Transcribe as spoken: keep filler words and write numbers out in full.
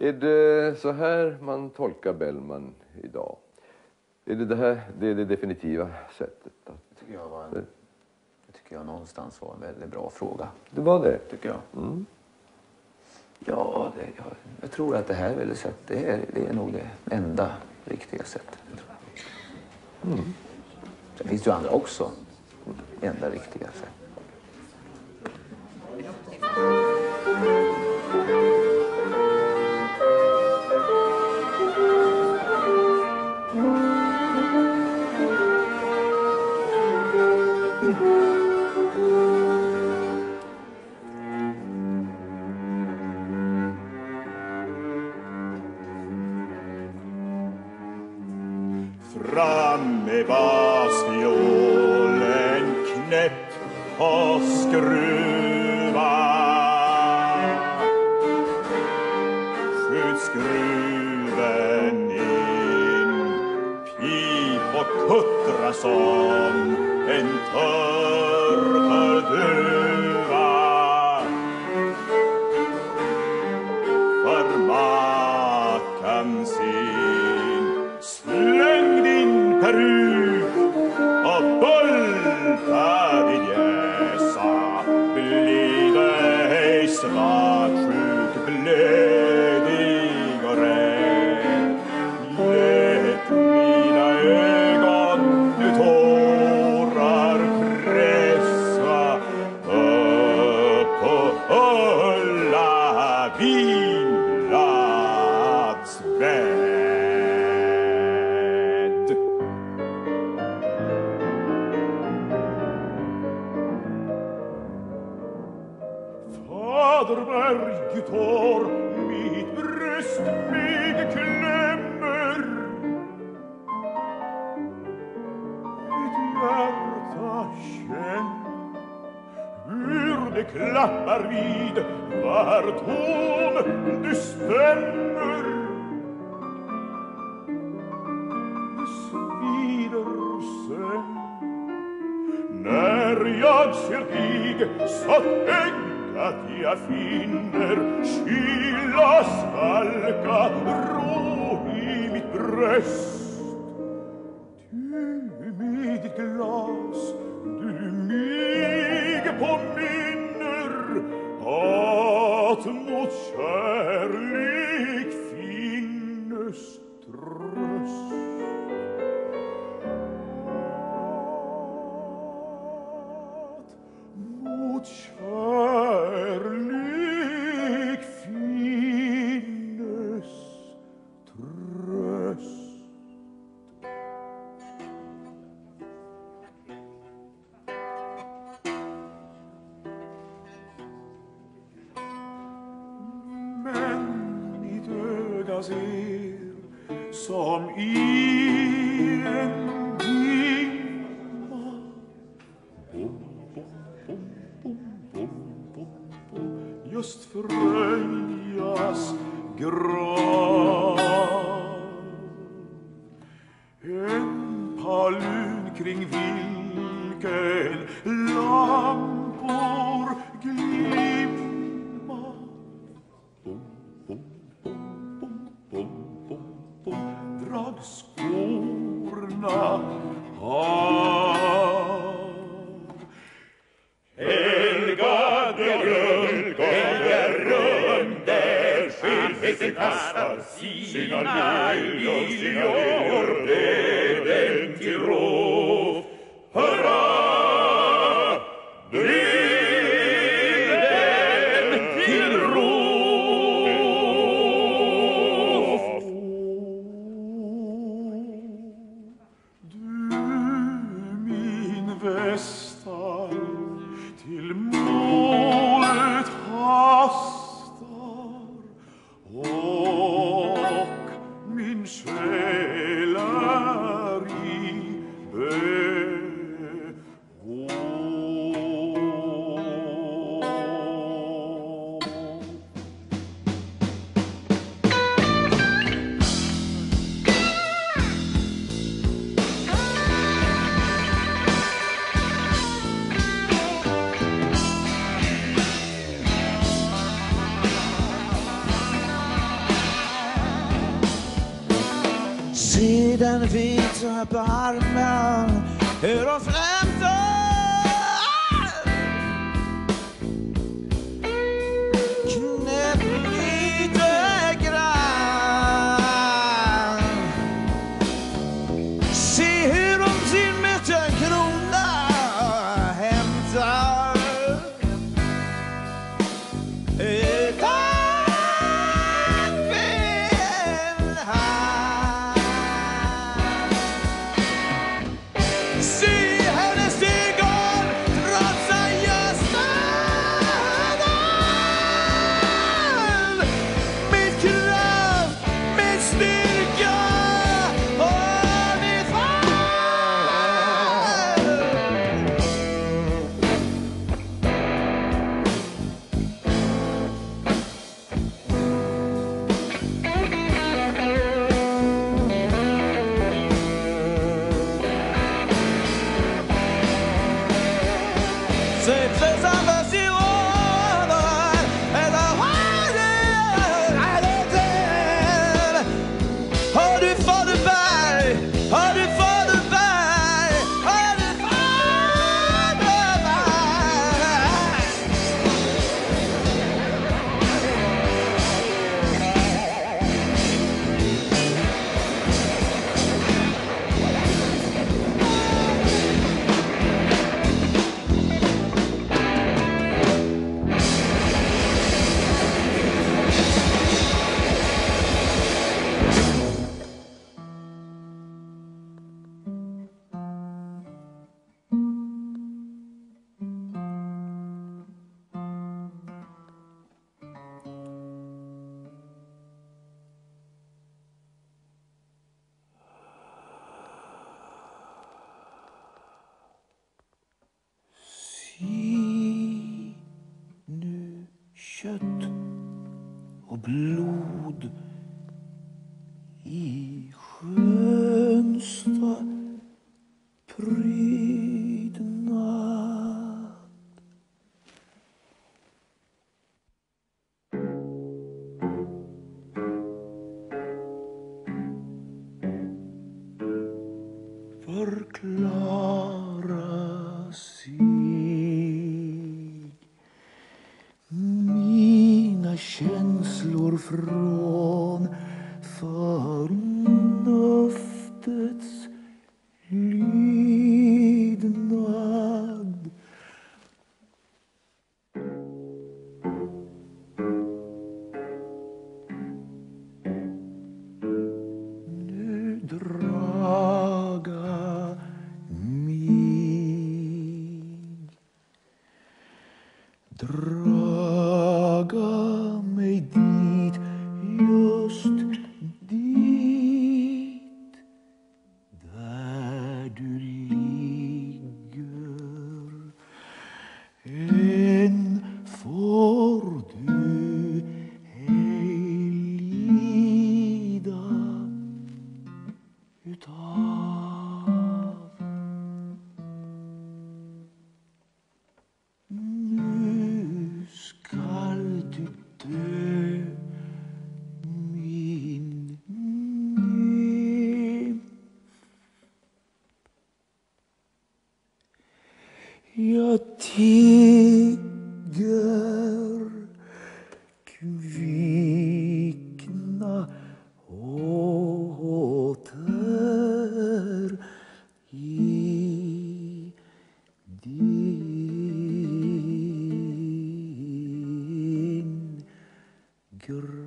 Är det så här man tolkar Bellman idag? Är det det här det, är det definitiva sättet? Att... Det tycker jag var en, det tycker jag någonstans var en väldigt bra fråga. Det var det? Tycker jag. Mm. Ja, det, jag, jag tror att det här väldigt sätt, det är, det är nog det enda riktiga sättet. Mm. Sen finns det ju andra också. Enda riktiga sätt. Fram med basviolen, knäpp och skruva. Skjut skruven in, pip och kuttra som en törrduva. För makan sin släng din peruk och bulta vid jäsa. Blide ej svartsjuk, blödig och rädd. Lät mina ögon nu tårar pressa upp på Ulla vinblads bädd. Faderberg tar mitt bröst mig klämmer. Mitt hjärta känner hur det klappar vid var ton du stämmer. Det svider sen när jag ser dig så tänk att jag finner kyla svalka rå i mitt bröst. Du med ditt glas, du mig påminner att mot kärlek finnes tröst. Mot kärlek finnes tröst. Men mitt öga ser som i en dimma. Just Fröjas grav. En palun kring vilken lampor glimma. Drag skorna av. Helgade rum, gånger rum, där skilfisen kastar sina liljor, döden till rov. Hurra! Döden till rov! Du, min västar, till målet hastar och min själ är i bön. den vita på armen, hur de flämtar. Knäpp lite grann. Se hur de sin meterkrona hämtar. Utan min hand. Se hennes stegar trotsa gästen. Mitt kraft, mitt styrka och mitt fall. C'est très impossible. Har du fått det berg? Har du fått det berg? Har du fått det berg? Se nu kött och blod i skönsta prydnad. Förklara sig. Mina känslor från förnuftets lydnad. Nu draga mig, draga mig dit, just dit, där du ligger. Än får du ej lida utav. Nu skall du dö, min nymf. Jag tigger kvikna åter i din grav.